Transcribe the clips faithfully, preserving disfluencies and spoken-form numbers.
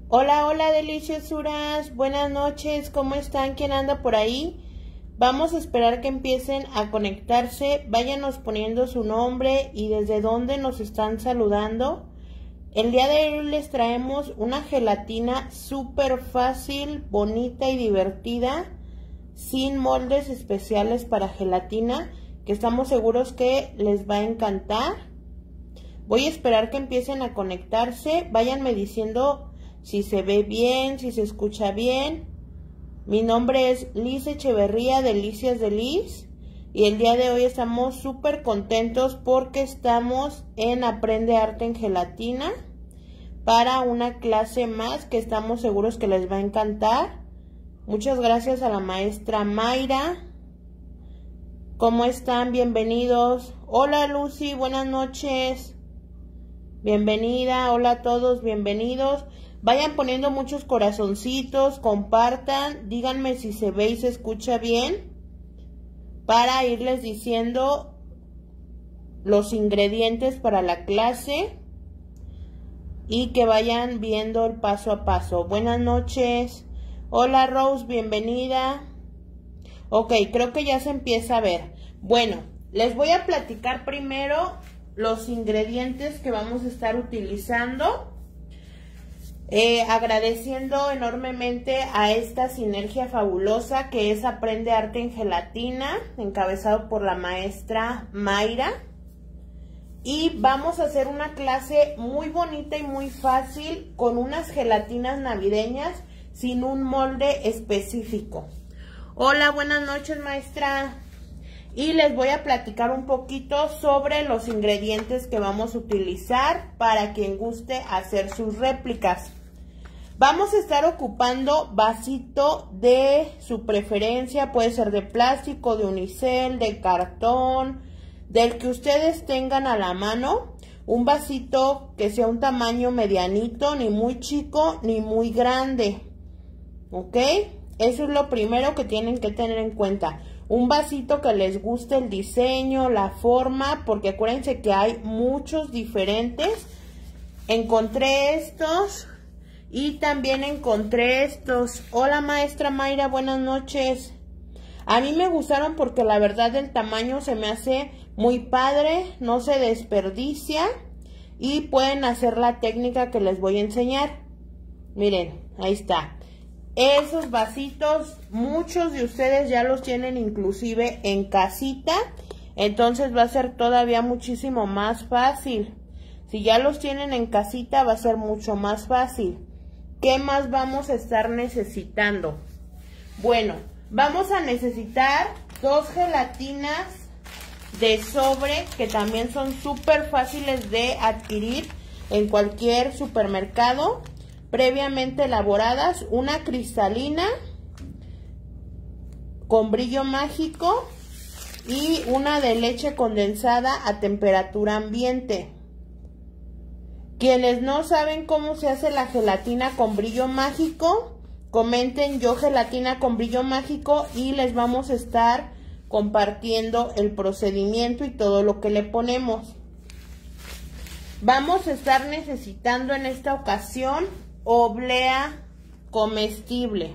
Hola, hola deliciosuras, buenas noches, ¿cómo están? ¿Quién anda por ahí? Vamos a esperar que empiecen a conectarse, váyanos poniendo su nombre y desde dónde nos están saludando. El día de hoy les traemos una gelatina súper fácil, bonita y divertida, sin moldes especiales para gelatina, que estamos seguros que les va a encantar. Voy a esperar que empiecen a conectarse, váyanme diciendo si se ve bien, si se escucha bien. Mi nombre es Liz Echeverría, Delicias de Liz, y el día de hoy estamos súper contentos porque estamos en Aprende Arte en Gelatina para una clase más que estamos seguros que les va a encantar. Muchas gracias a la maestra Mayra. ¿Cómo están? Bienvenidos. Hola Lucy, buenas noches. Bienvenida, hola a todos, bienvenidos. Vayan poniendo muchos corazoncitos, compartan, díganme si se ve y se escucha bien para irles diciendo los ingredientes para la clase y que vayan viendo el paso a paso. Buenas noches. Hola Rose, bienvenida. Ok, creo que ya se empieza a ver. Bueno, les voy a platicar primero los ingredientes que vamos a estar utilizando. Eh, agradeciendo enormemente a esta sinergia fabulosa que es Aprende Arte en Gelatina, encabezado por la maestra Mayra. Y vamos a hacer una clase muy bonita y muy fácil con unas gelatinas navideñas sin un molde específico. Hola, buenas noches maestra. Y les voy a platicar un poquito sobre los ingredientes que vamos a utilizar para quien guste hacer sus réplicas. Vamos a estar ocupando vasito de su preferencia, puede ser de plástico, de unicel, de cartón, del que ustedes tengan a la mano. Un vasito que sea un tamaño medianito, ni muy chico ni muy grande. ¿Ok? Eso es lo primero que tienen que tener en cuenta. Un vasito que les guste el diseño, la forma, porque acuérdense que hay muchos diferentes. Encontré estos. Y también encontré estos. Hola maestra Mayra, buenas noches. A mí me gustaron porque la verdad el tamaño se me hace muy padre, no se desperdicia y pueden hacer la técnica que les voy a enseñar. Miren, ahí está. Esos vasitos, muchos de ustedes ya los tienen inclusive en casita, entonces va a ser todavía muchísimo más fácil. Si ya los tienen en casita va a ser mucho más fácil. ¿Qué más vamos a estar necesitando? Bueno, vamos a necesitar dos gelatinas de sobre que también son súper fáciles de adquirir en cualquier supermercado, previamente elaboradas. Una cristalina con brillo mágico y una de leche condensada a temperatura ambiente. Quienes no saben cómo se hace la gelatina con brillo mágico, comenten yo gelatina con brillo mágico y les vamos a estar compartiendo el procedimiento y todo lo que le ponemos. Vamos a estar necesitando en esta ocasión oblea comestible.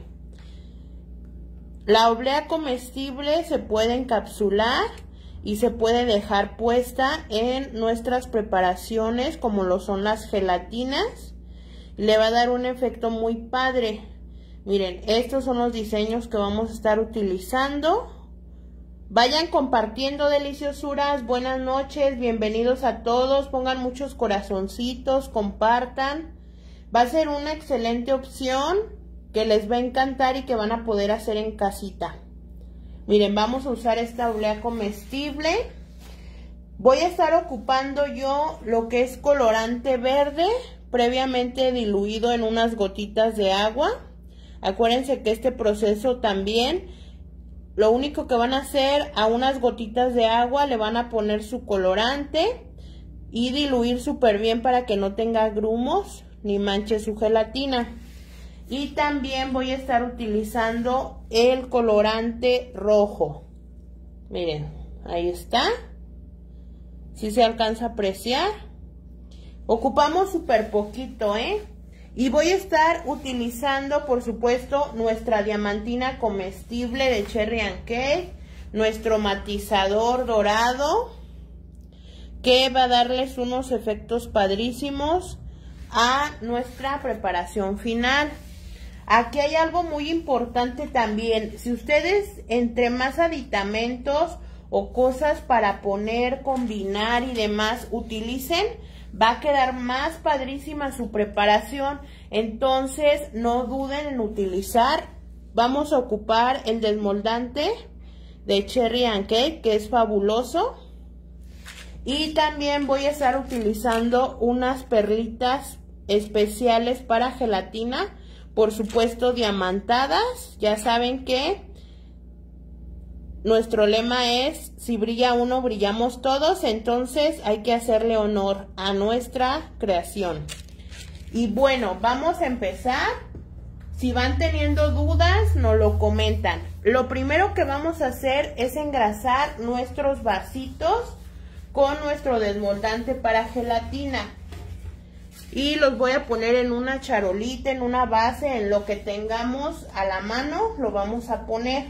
La oblea comestible se puede encapsular y se puede dejar puesta en nuestras preparaciones como lo son las gelatinas. Le va a dar un efecto muy padre. Miren, estos son los diseños que vamos a estar utilizando. Vayan compartiendo deliciosuras, buenas noches, bienvenidos a todos, pongan muchos corazoncitos, compartan. Va a ser una excelente opción que les va a encantar y que van a poder hacer en casita. Miren, vamos a usar esta oblea comestible. Voy a estar ocupando yo lo que es colorante verde, previamente diluido en unas gotitas de agua. Acuérdense que este proceso también, lo único que van a hacer, a unas gotitas de agua le van a poner su colorante y diluir súper bien para que no tenga grumos ni manche su gelatina. Y también voy a estar utilizando el colorante rojo. Miren, ahí está. Si se alcanza a apreciar. Ocupamos súper poquito, ¿eh? Y voy a estar utilizando, por supuesto, nuestra diamantina comestible de Cherry and Cake, nuestro matizador dorado, que va a darles unos efectos padrísimos a nuestra preparación final. Aquí hay algo muy importante también. Si ustedes entre más aditamentos o cosas para poner, combinar y demás utilicen, va a quedar más padrísima su preparación. Entonces no duden en utilizar. Vamos a ocupar el desmoldante de Cherry and Cake, que es fabuloso. Y también voy a estar utilizando unas perlitas especiales para gelatina, por supuesto diamantadas. Ya saben que nuestro lema es: si brilla uno, brillamos todos. Entonces hay que hacerle honor a nuestra creación. Y bueno, vamos a empezar. Si van teniendo dudas, nos lo comentan. Lo primero que vamos a hacer es engrasar nuestros vasitos con nuestro desmoldante para gelatina. Y los voy a poner en una charolita, en una base, en lo que tengamos a la mano, lo vamos a poner.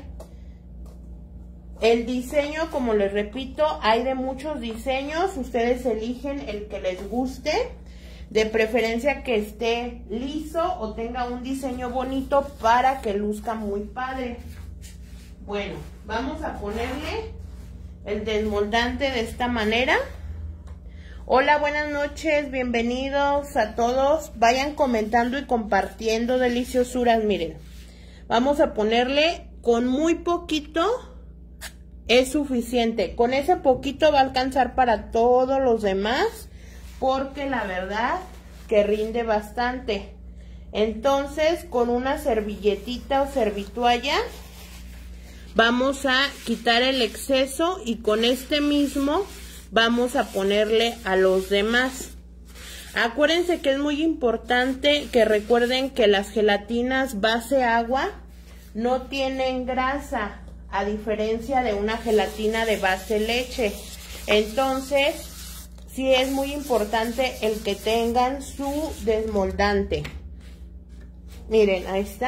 El diseño, como les repito, hay de muchos diseños. Ustedes eligen el que les guste. De preferencia que esté liso o tenga un diseño bonito para que luzca muy padre. Bueno, vamos a ponerle el desmoldante de esta manera. Hola, buenas noches, bienvenidos a todos. Vayan comentando y compartiendo deliciosuras. Miren, vamos a ponerle con muy poquito, es suficiente. Con ese poquito va a alcanzar para todos los demás, porque la verdad que rinde bastante. Entonces, con una servilletita o servitualla vamos a quitar el exceso y con este mismo vamos a ponerle a los demás. Acuérdense que es muy importante que recuerden que las gelatinas base agua no tienen grasa, a diferencia de una gelatina de base leche. Entonces, sí es muy importante el que tengan su desmoldante. Miren, ahí está.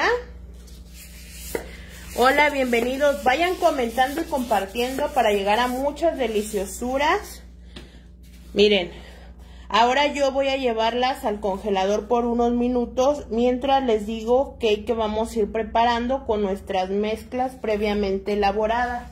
Hola, bienvenidos. Vayan comentando y compartiendo para llegar a muchas deliciosuras. Miren, ahora yo voy a llevarlas al congelador por unos minutos mientras les digo qué que vamos a ir preparando con nuestras mezclas previamente elaboradas.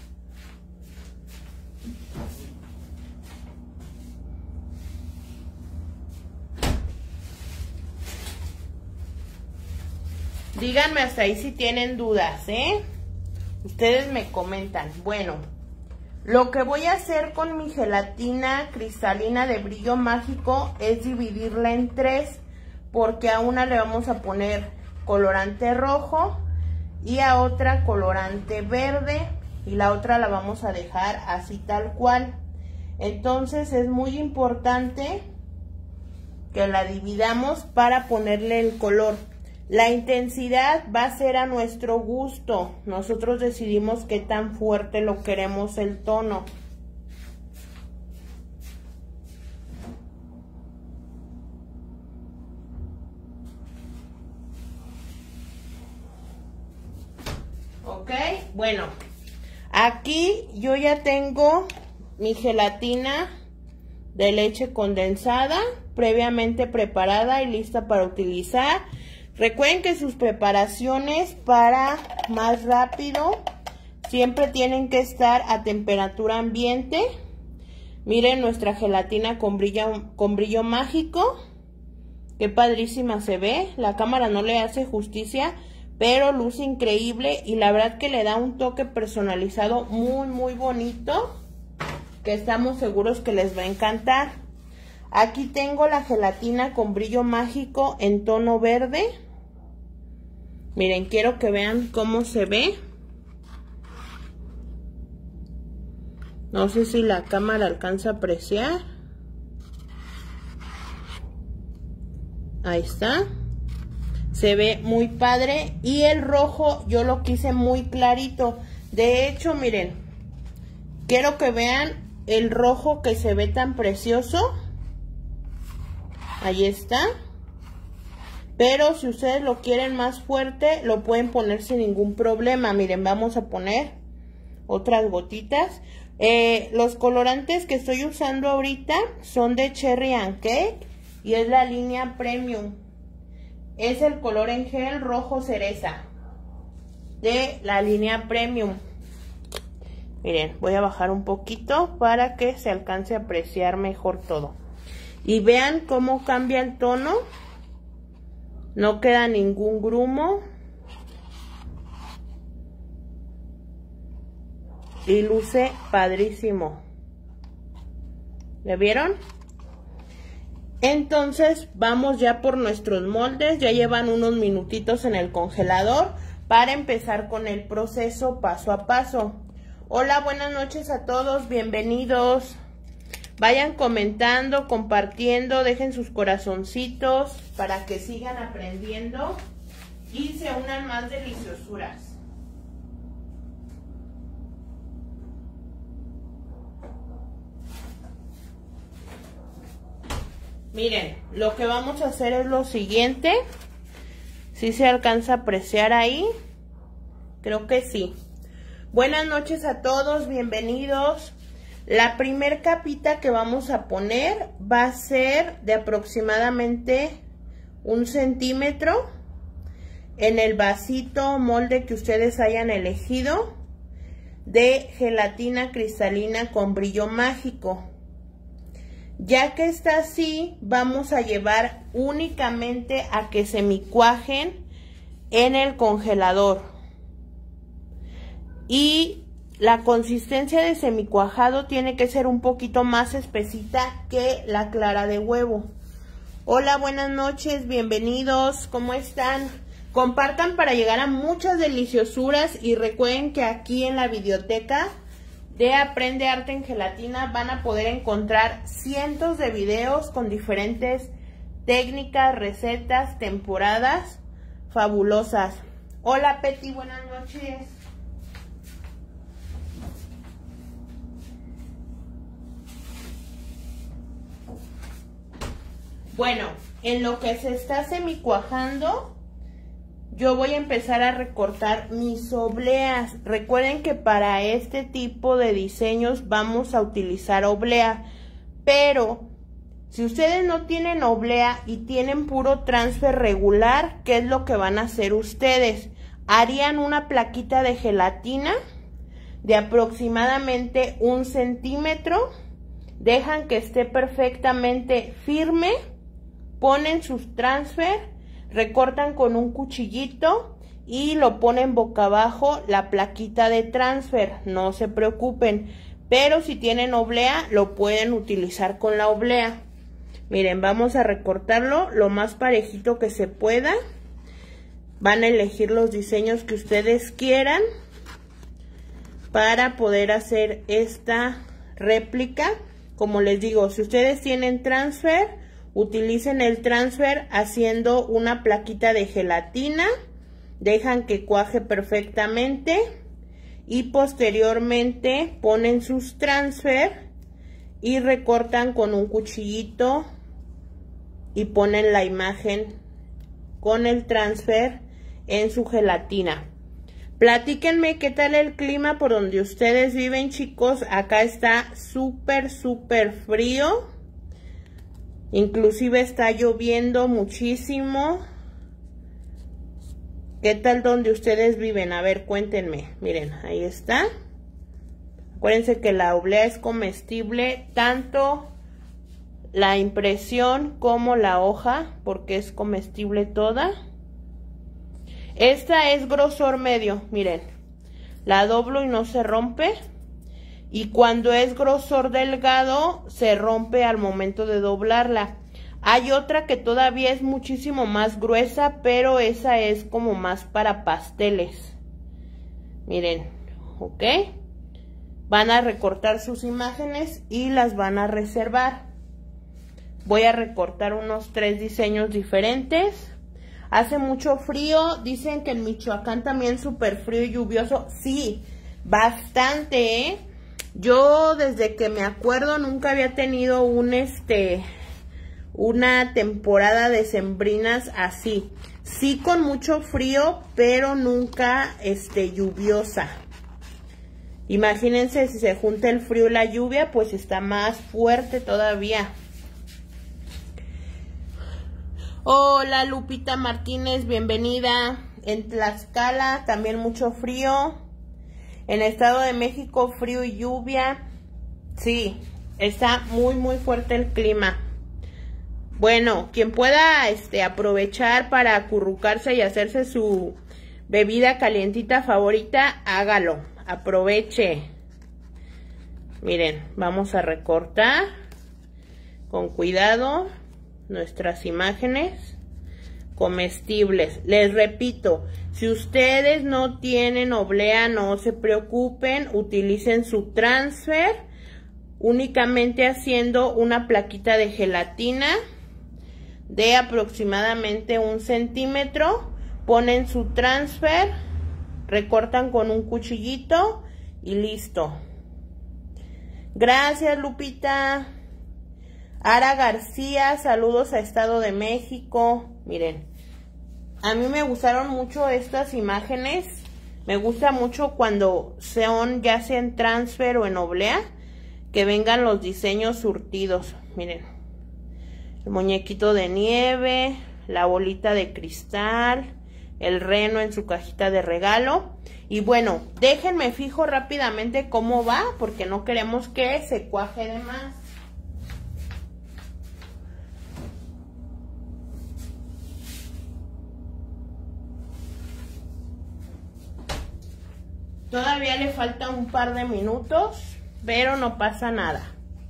Díganme hasta ahí si tienen dudas, ¿eh? Ustedes me comentan. Bueno, lo que voy a hacer con mi gelatina cristalina de brillo mágico es dividirla en tres, porque a una le vamos a poner colorante rojo y a otra colorante verde, y la otra la vamos a dejar así tal cual. Entonces es muy importante que la dividamos para ponerle el color. La intensidad va a ser a nuestro gusto. Nosotros decidimos qué tan fuerte lo queremos el tono. Ok, bueno, aquí yo ya tengo mi gelatina de leche condensada previamente preparada y lista para utilizar. Recuerden que sus preparaciones para más rápido siempre tienen que estar a temperatura ambiente. Miren nuestra gelatina con brillo, con brillo mágico. Qué padrísima se ve. La cámara no le hace justicia, pero luce increíble y la verdad que le da un toque personalizado muy muy bonito, que estamos seguros que les va a encantar. Aquí tengo la gelatina con brillo mágico en tono verde. Miren, quiero que vean cómo se ve. No sé si la cámara alcanza a apreciar. Ahí está. Se ve muy padre. Y el rojo yo lo quise muy clarito. De hecho, miren, quiero que vean el rojo que se ve tan precioso. Ahí está. Pero si ustedes lo quieren más fuerte, lo pueden poner sin ningún problema. Miren, vamos a poner otras gotitas. Eh, los colorantes que estoy usando ahorita son de Cherry and Cake y es la línea Premium. Es el color en gel rojo cereza de la línea Premium. Miren, voy a bajar un poquito para que se alcance a apreciar mejor todo. Y vean cómo cambia el tono. No queda ningún grumo. Y luce padrísimo. ¿Le vieron? Entonces vamos ya por nuestros moldes. Ya llevan unos minutitos en el congelador para empezar con el proceso paso a paso. Hola, buenas noches a todos, bienvenidos. Vayan comentando, compartiendo, dejen sus corazoncitos para que sigan aprendiendo y se unan más deliciosuras. Miren, lo que vamos a hacer es lo siguiente. ¿Sí se alcanza a apreciar ahí? Creo que sí. Buenas noches a todos, bienvenidos. La primer capita que vamos a poner va a ser de aproximadamente un centímetro en el vasito molde que ustedes hayan elegido de gelatina cristalina con brillo mágico. Ya que está así, vamos a llevar únicamente a que se micuajen en el congelador. Y la consistencia de semicuajado tiene que ser un poquito más espesita que la clara de huevo. Hola, buenas noches, bienvenidos, ¿cómo están? Compartan para llegar a muchas deliciosuras y recuerden que aquí en la videoteca de Aprende Arte en Gelatina van a poder encontrar cientos de videos con diferentes técnicas, recetas, temporadas fabulosas. Hola Peti, buenas noches. Bueno, en lo que se está semicuajando, yo voy a empezar a recortar mis obleas. Recuerden que para este tipo de diseños vamos a utilizar oblea, pero si ustedes no tienen oblea y tienen puro transfer regular, ¿qué es lo que van a hacer ustedes? Harían una plaquita de gelatina de aproximadamente un centímetro, dejan que esté perfectamente firme, ponen sus transfer, recortan con un cuchillito y lo ponen boca abajo la plaquita de transfer, no se preocupen, pero si tienen oblea lo pueden utilizar con la oblea. Miren, vamos a recortarlo lo más parejito que se pueda. Van a elegir los diseños que ustedes quieran para poder hacer esta réplica. Como les digo, si ustedes tienen transfer, utilicen el transfer haciendo una plaquita de gelatina, dejan que cuaje perfectamente y posteriormente ponen sus transfer y recortan con un cuchillito y ponen la imagen con el transfer en su gelatina. Platíquenme qué tal el clima por donde ustedes viven, chicos. Acá está súper súper frío. Inclusive está lloviendo muchísimo. ¿Qué tal donde ustedes viven? A ver, cuéntenme. Miren, ahí está. Acuérdense que la oblea es comestible, tanto la impresión como la hoja, porque es comestible toda. Esta es grosor medio, miren. La doblo y no se rompe. Y cuando es grosor delgado, se rompe al momento de doblarla. Hay otra que todavía es muchísimo más gruesa, pero esa es como más para pasteles. Miren, ¿ok? Van a recortar sus imágenes y las van a reservar. Voy a recortar unos tres diseños diferentes. Hace mucho frío, dicen que en Michoacán también súper frío y lluvioso. Sí, bastante, ¿eh? Yo desde que me acuerdo nunca había tenido un este una temporada decembrinas así. Sí con mucho frío, pero nunca este, lluviosa. Imagínense si se junta el frío y la lluvia, pues está más fuerte todavía. Hola Lupita Martínez, bienvenida. En Tlaxcala también mucho frío. En el Estado de México frío y lluvia. Sí, está muy muy fuerte el clima. Bueno, quien pueda este, aprovechar para acurrucarse y hacerse su bebida calientita favorita, hágalo. Aproveche. Miren, vamos a recortar con cuidado nuestras imágenes comestibles. Les repito, si ustedes no tienen oblea, no se preocupen, utilicen su transfer, únicamente haciendo una plaquita de gelatina de aproximadamente un centímetro, ponen su transfer, recortan con un cuchillito y listo. Gracias Lupita. Ara García, saludos a Estado de México. Miren, a mí me gustaron mucho estas imágenes. Me gusta mucho cuando son ya sea en transfer o en oblea, que vengan los diseños surtidos. Miren, el muñequito de nieve, la bolita de cristal, el reno en su cajita de regalo. Y bueno, déjenme fijo rápidamente cómo va, porque no queremos que se cuaje de más. Todavía le falta un par de minutos, pero no pasa nada.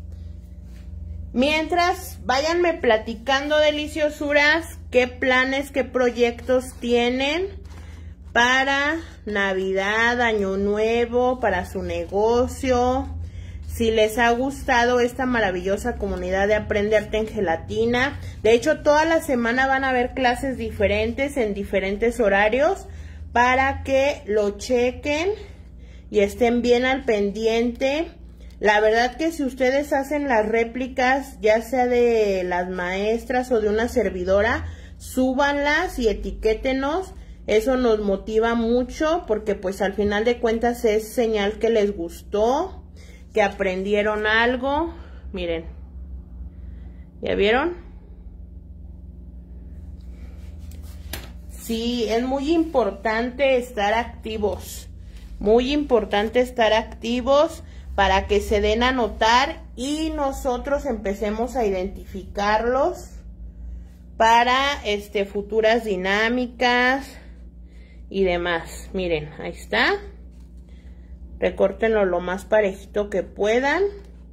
Mientras, váyanme platicando, deliciosuras, qué planes, qué proyectos tienen para Navidad, Año Nuevo, para su negocio. Si les ha gustado esta maravillosa comunidad de Aprenderte en Gelatina. De hecho, toda la semana van a haber clases diferentes en diferentes horarios para que lo chequen y estén bien al pendiente. La verdad que si ustedes hacen las réplicas, ya sea de las maestras o de una servidora, súbanlas y etiquétenos. Eso nos motiva mucho porque pues al final de cuentas es señal que les gustó, que aprendieron algo. Miren, ¿ya vieron? Sí, es muy importante estar activos. Muy importante estar activos para que se den a notar y nosotros empecemos a identificarlos para este, futuras dinámicas y demás. Miren, ahí está. Recórtenlo lo más parejito que puedan.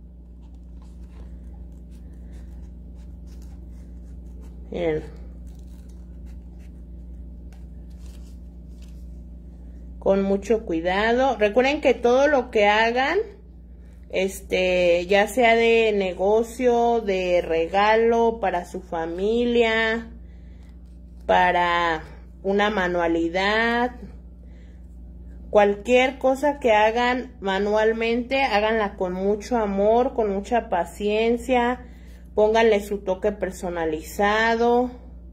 Miren. Con mucho cuidado. Recuerden que todo lo que hagan, este, ya sea de negocio, de regalo para su familia, para una manualidad, cualquier cosa que hagan manualmente, háganla con mucho amor, con mucha paciencia, pónganle su toque personalizado.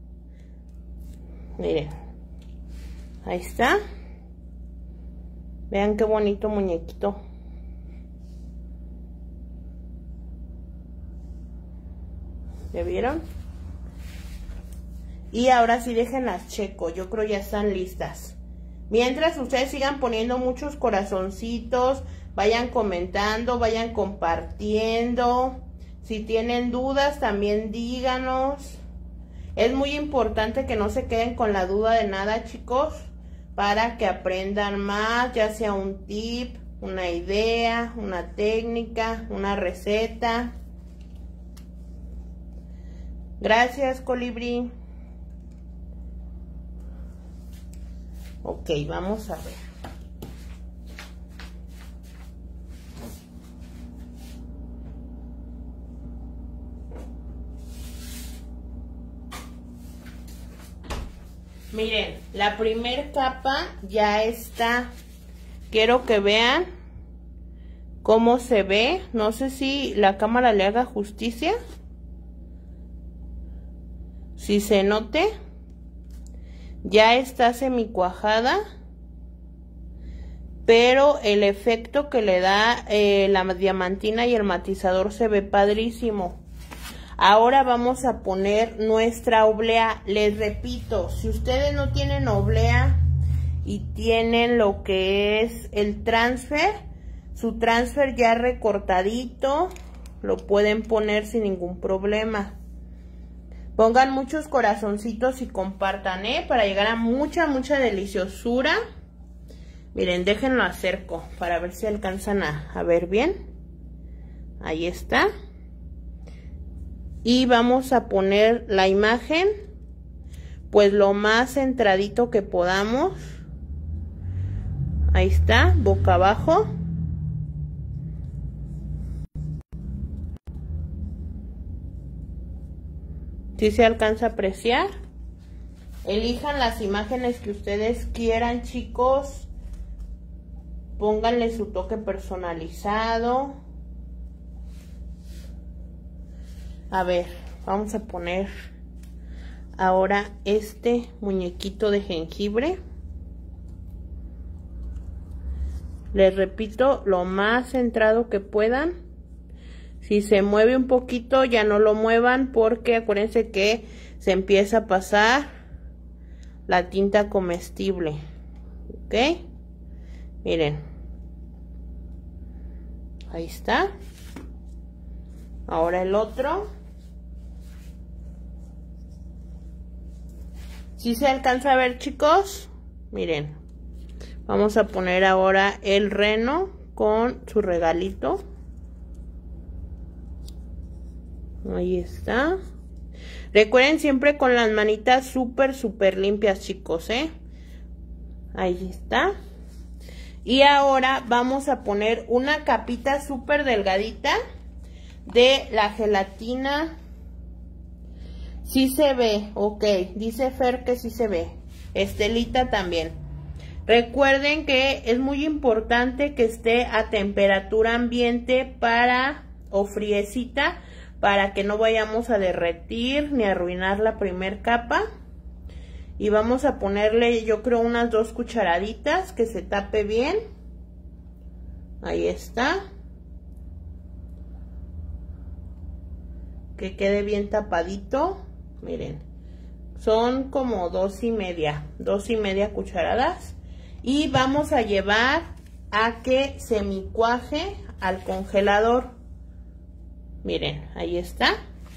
Miren, ahí está. Vean qué bonito muñequito. ¿Ya vieron? Y ahora sí déjenlas checo. Yo creo ya están listas. Mientras ustedes sigan poniendo muchos corazoncitos, vayan comentando, vayan compartiendo. Si tienen dudas también díganos. Es muy importante que no se queden con la duda de nada, chicos, para que aprendan más, ya sea un tip, una idea, una técnica, una receta. Gracias, colibrí. Ok, vamos a ver. Miren, la primer capa ya está. Quiero que vean cómo se ve. No sé si la cámara le haga justicia. Si se note, ya está semicuajada, pero el efecto que le da eh, la diamantina y el matizador se ve padrísimo. Ahora vamos a poner nuestra oblea. Les repito, si ustedes no tienen oblea y tienen lo que es el transfer, su transfer ya recortadito, lo pueden poner sin ningún problema. Pongan muchos corazoncitos y compartan, ¿eh? Para llegar a mucha, mucha deliciosura. Miren, déjenlo acerco para ver si alcanzan a, a ver bien. Ahí está. Y vamos a poner la imagen, pues lo más centradito que podamos. Ahí está, boca abajo. Si se alcanza a apreciar. Elijan las imágenes que ustedes quieran, chicos. Pónganle su toque personalizado. A ver, vamos a poner ahora este muñequito de jengibre. Les repito, lo más centrado que puedan. Si se mueve un poquito, ya no lo muevan, porque acuérdense que se empieza a pasar la tinta comestible. ¿Ok? Miren. Ahí está. Ahora el otro. ¿Sí se alcanza a ver, chicos? Miren. Vamos a poner ahora el reno con su regalito. Ahí está. Recuerden siempre con las manitas súper, súper limpias, chicos, ¿eh? Ahí está. Y ahora vamos a poner una capita súper delgadita de la gelatina. Sí se ve, ok. Dice Fer que sí se ve. Estelita también. Recuerden que es muy importante que esté a temperatura ambiente para, o friecita, para que no vayamos a derretir ni a arruinar la primer capa. Y vamos a ponerle, yo creo, unas dos cucharaditas que se tape bien. Ahí está. Que quede bien tapadito. Miren, son como dos y media, dos y media cucharadas. Y vamos a llevar a que semicuaje al congelador. Miren, ahí está.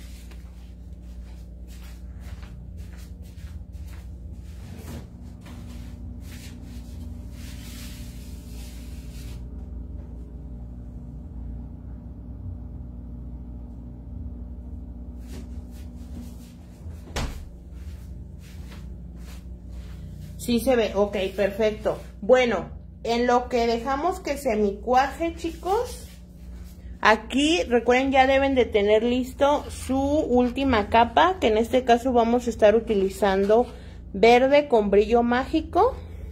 Sí se ve, ok, perfecto. Bueno, en lo que dejamos que semicuaje, chicos, aquí recuerden ya deben de tener listo su última capa, que en este caso vamos a estar utilizando verde con brillo mágico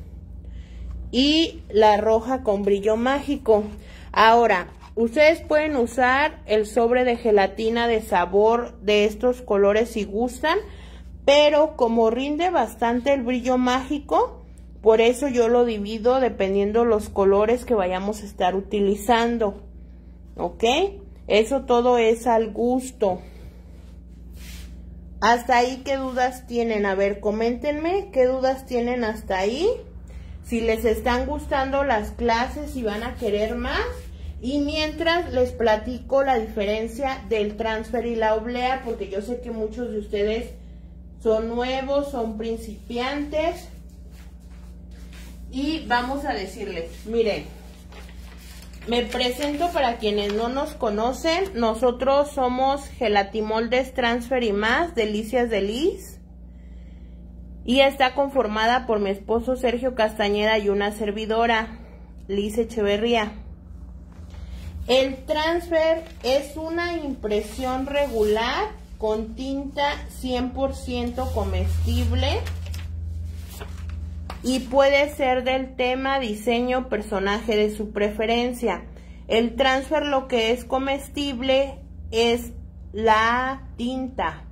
y la roja con brillo mágico. Ahora, ustedes pueden usar el sobre de gelatina de sabor de estos colores si gustan, pero como rinde bastante el brillo mágico, por eso yo lo divido dependiendo los colores que vayamos a estar utilizando. ¿Ok? Eso todo es al gusto. Hasta ahí, ¿qué dudas tienen? A ver, coméntenme qué dudas tienen hasta ahí. Si les están gustando las clases y van a querer más. Y mientras les platico la diferencia del transfer y la oblea, porque yo sé que muchos de ustedes son nuevos, son principiantes. Y vamos a decirles, miren, me presento para quienes no nos conocen. Nosotros somos Gelatimoldes Transfer y más, Delicias de Liz. Y está conformada por mi esposo Sergio Castañeda y una servidora, Liz Echeverría. El transfer es una impresión regular con tinta cien por ciento comestible. Y puede ser del tema, diseño, personaje de su preferencia. El transfer, lo que es comestible es la tinta.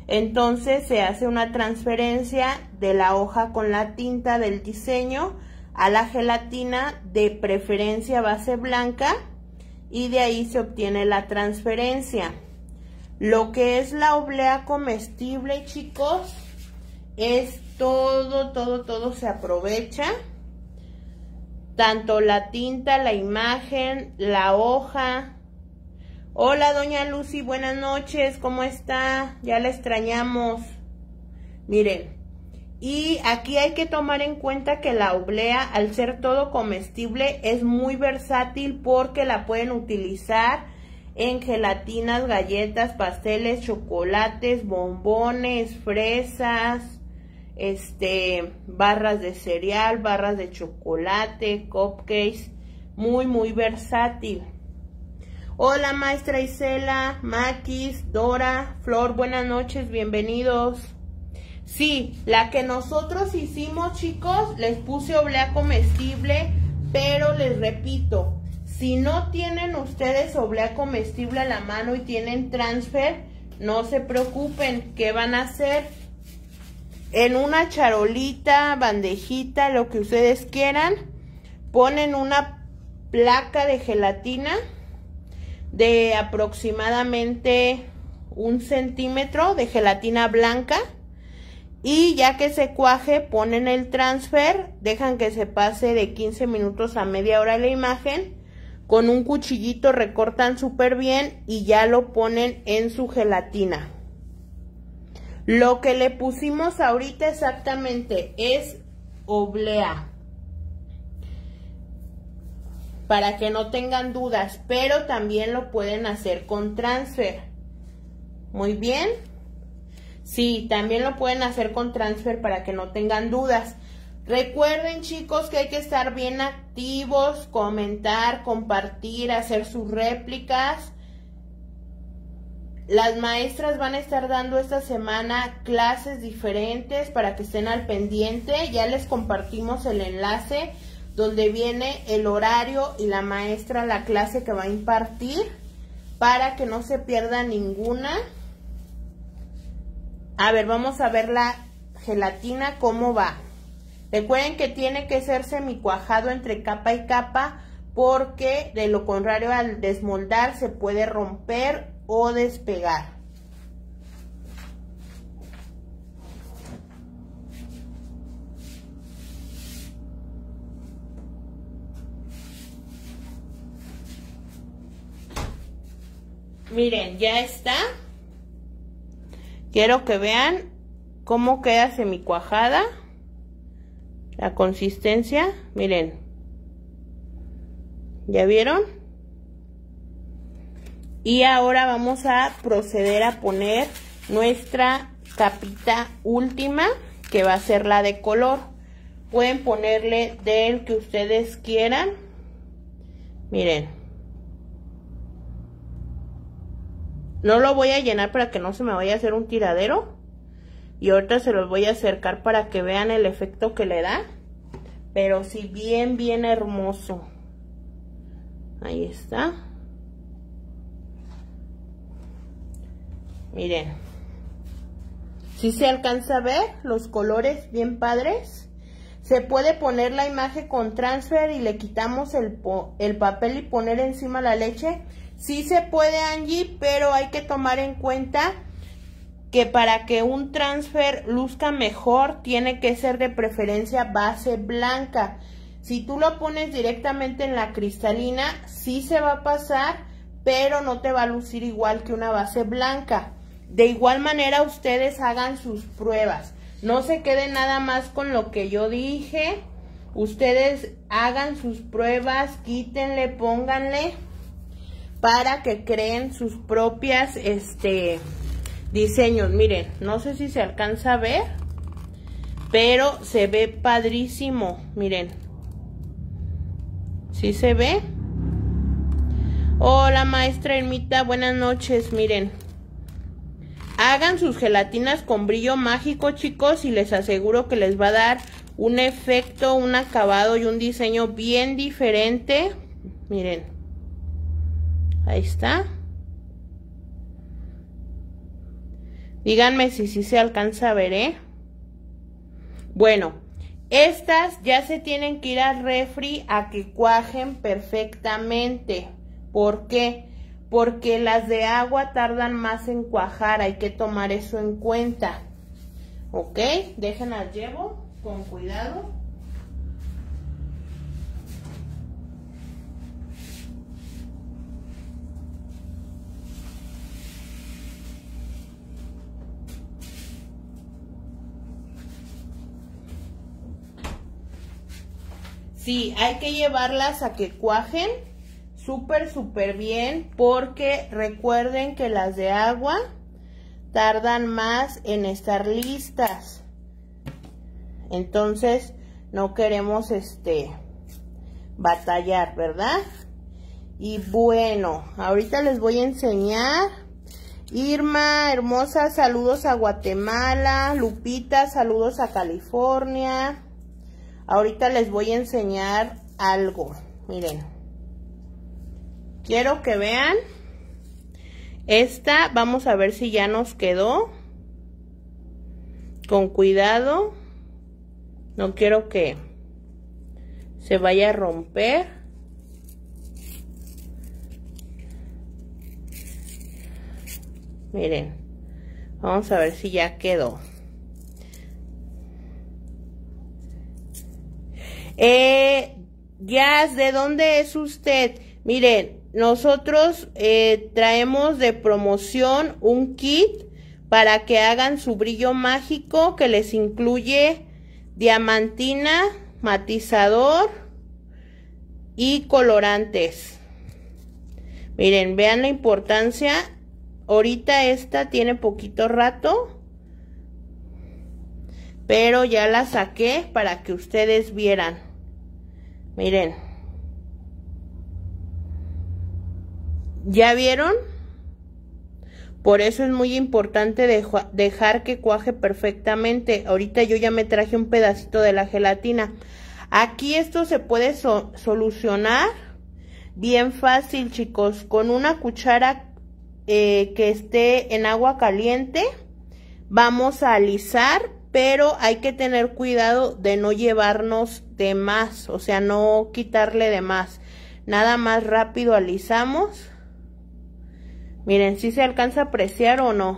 Entonces se hace una transferencia de la hoja con la tinta del diseño a la gelatina, de preferencia base blanca, y de ahí se obtiene la transferencia. Lo que es la oblea comestible, chicos, es todo, todo, todo se aprovecha. Tanto la tinta, la imagen, la hoja. Hola, doña Lucy, buenas noches, ¿cómo está? Ya la extrañamos. Miren, y aquí hay que tomar en cuenta que la oblea, al ser todo comestible, es muy versátil porque la pueden utilizar en gelatinas, galletas, pasteles, chocolates, bombones, fresas, este, barras de cereal, barras de chocolate, cupcakes, muy, muy versátil. Hola, maestra Isela, Maquis, Dora, Flor, buenas noches, bienvenidos. Sí, la que nosotros hicimos, chicos, les puse oblea comestible, pero les repito, si no tienen ustedes oblea comestible a la mano y tienen transfer, no se preocupen. ¿Qué van a hacer? En una charolita, bandejita, lo que ustedes quieran, ponen una placa de gelatina de aproximadamente un centímetro de gelatina blanca, y ya que se cuaje ponen el transfer, dejan que se pase de quince minutos a media hora la imagen, con un cuchillito recortan súper bien y ya lo ponen en su gelatina. Lo que le pusimos ahorita exactamente es oblea, para que no tengan dudas, pero también lo pueden hacer con transfer. Muy bien. Sí, también lo pueden hacer con transfer para que no tengan dudas. Recuerden, chicos, que hay que estar bien activos, comentar, compartir, hacer sus réplicas. Las maestras van a estar dando esta semana clases diferentes para que estén al pendiente. Ya les compartimos el enlace donde viene el horario y la maestra la clase que va a impartir, para que no se pierda ninguna. A ver, vamos a ver la gelatina cómo va. Recuerden que tiene que ser semicuajado entre capa y capa, porque de lo contrario al desmoldar se puede romper o despegar. Miren, ya está. Quiero que vean cómo queda semicuajada. La consistencia, miren. ¿Ya vieron? Y ahora vamos a proceder a poner nuestra capita última, que va a ser la de color. Pueden ponerle del que ustedes quieran. Miren. No lo voy a llenar para que no se me vaya a hacer un tiradero. Y ahorita se los voy a acercar para que vean el efecto que le da. Pero sí, bien, bien hermoso. Ahí está. Miren. ¿Sí se alcanza a ver los colores bien padres? Se puede poner la imagen con transfer y le quitamos el, el papel y poner encima la leche. Sí se puede, Angie, pero hay que tomar en cuenta que para que un transfer luzca mejor, tiene que ser de preferencia base blanca. Si tú lo pones directamente en la cristalina, sí se va a pasar, pero no te va a lucir igual que una base blanca. De igual manera, ustedes hagan sus pruebas. No se queden nada más con lo que yo dije. Ustedes hagan sus pruebas, quítenle, pónganle, para que creen sus propias este diseños. Miren, no sé si se alcanza a ver, pero se ve padrísimo. Miren, ¿sí se ve? Hola, maestra Ermita, buenas noches. Miren, hagan sus gelatinas con brillo mágico, chicos, y les aseguro que les va a dar un efecto, un acabado y un diseño bien diferente. Miren, ahí está. Díganme si sí se alcanza a ver, ¿eh? Bueno, estas ya se tienen que ir al refri a que cuajen perfectamente. ¿Por qué? Porque las de agua tardan más en cuajar, hay que tomar eso en cuenta. ¿Ok? Déjenlas llevo con cuidado. Sí, hay que llevarlas a que cuajen súper, súper bien, porque recuerden que las de agua tardan más en estar listas. Entonces, no queremos este batallar, ¿verdad? Y bueno, ahorita les voy a enseñar. Irma, hermosa, saludos a Guatemala. Lupita, saludos a California. Ahorita les voy a enseñar algo. Miren. Quiero que vean. Esta, vamos a ver si ya nos quedó. Con cuidado. No quiero que se vaya a romper. Miren. Vamos a ver si ya quedó. Eh, Jazz, ¿de dónde es usted? Miren, nosotros eh, traemos de promoción un kit para que hagan su brillo mágico, que les incluye diamantina, matizador y colorantes. Miren, vean la importancia. Ahorita esta tiene poquito rato, pero ya la saqué para que ustedes vieran. Miren. ¿Ya vieron? Por eso es muy importante dejo, dejar que cuaje perfectamente. Ahorita yo ya me traje un pedacito de la gelatina. Aquí esto se puede so, solucionar bien fácil, chicos. Con una cuchara eh, que esté en agua caliente, vamos a alisar, pero hay que tener cuidado de no llevarnos de más, o sea, no quitarle de más. Nada más rápido alisamos. Miren, si se alcanza a apreciar o no.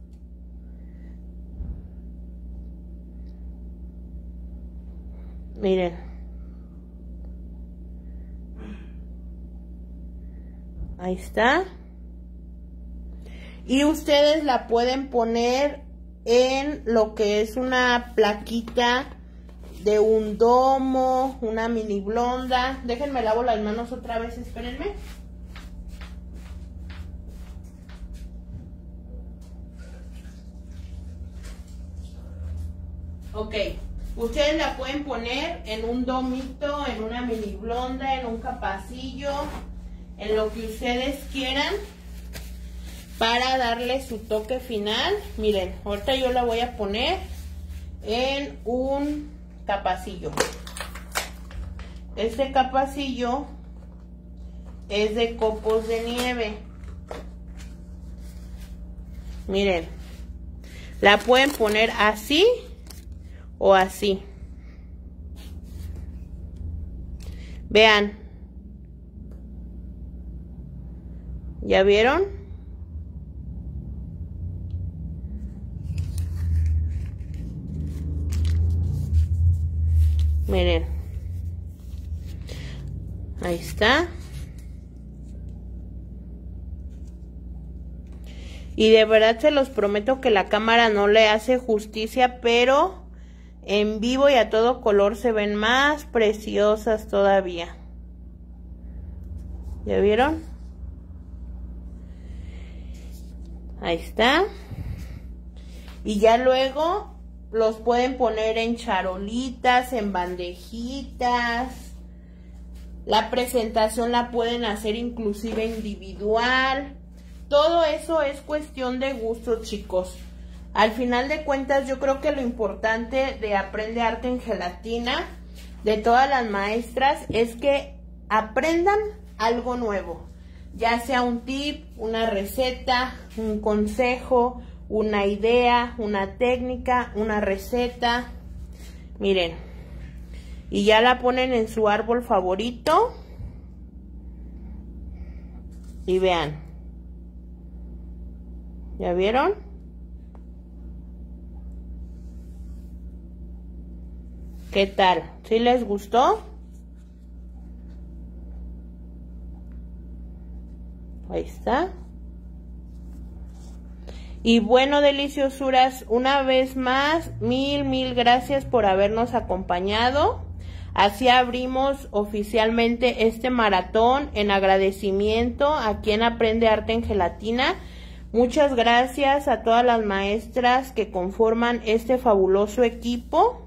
Miren. Ahí está. Y ustedes la pueden poner en lo que es una plaquita de un domo, una mini blonda. Déjenme lavo las manos otra vez, espérenme. Ok, ustedes la pueden poner en un domito, en una mini blonda, en un capacillo, en lo que ustedes quieran, para darle su toque final. Miren, ahorita yo la voy a poner en un capacillo. Este capacillo es de copos de nieve. Miren, la pueden poner así o así. Vean. ¿Ya vieron? Miren. Ahí está. Y de verdad se los prometo que la cámara no le hace justicia, pero en vivo y a todo color se ven más preciosas todavía. ¿Ya vieron? Ahí está. Y ya luego los pueden poner en charolitas, en bandejitas. La presentación la pueden hacer inclusive individual. Todo eso es cuestión de gusto, chicos. Al final de cuentas, yo creo que lo importante de Aprende Arte en Gelatina, de todas las maestras, es que aprendan algo nuevo. Ya sea un tip, una receta, un consejo, una idea, una técnica, una receta. Miren, y ya la ponen en su árbol favorito. Y vean, ¿ya vieron? ¿Qué tal? ¿Sí les gustó? Ahí está. Y bueno, deliciosuras, una vez más, mil, mil gracias por habernos acompañado. Así abrimos oficialmente este maratón en agradecimiento a quien aprende arte en gelatina. Muchas gracias a todas las maestras que conforman este fabuloso equipo.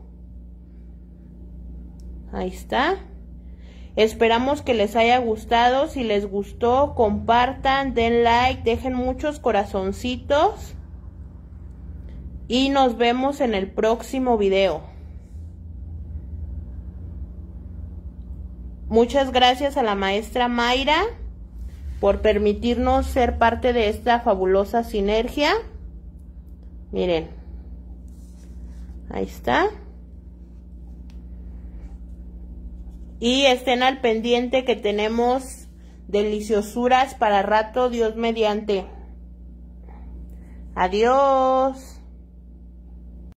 Ahí está. Esperamos que les haya gustado. Si les gustó, compartan, den like, dejen muchos corazoncitos. Y nos vemos en el próximo video. Muchas gracias a la maestra Mayra por permitirnos ser parte de esta fabulosa sinergia. Miren. Ahí está. Y estén al pendiente que tenemos deliciosuras para rato, Dios mediante. Adiós.